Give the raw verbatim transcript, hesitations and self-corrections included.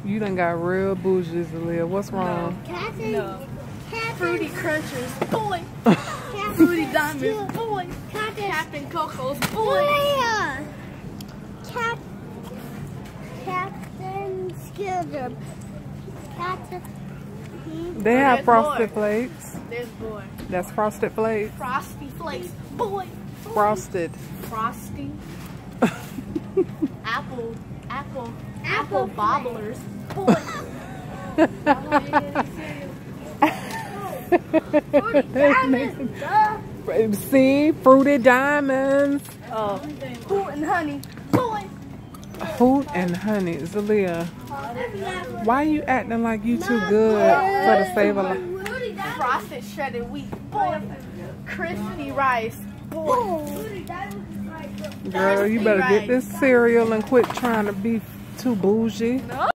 You done got real bougie, Zalia. What's wrong? No. no. Fruity Crunchers, boy. Fruity Diamonds, boy. Captain Coco's, boy. Cap Captain Skilder. Captain. They have There's frosted boy. flakes. There's boy. That's frosted flakes. Frosty Flakes, boy. Frosted. Frosty. apple, apple, apple, Apple bobblers, boy. Fruity Diamonds, duh. See, fruited diamonds. Oh, Hoot and Honey, boy. Hoot and honey, Zalia. Why you acting like you too good for the save a life? Frosted shredded wheat, boy. Crispy rice, boy. Girl, you better get this cereal and quit trying to be too bougie. No.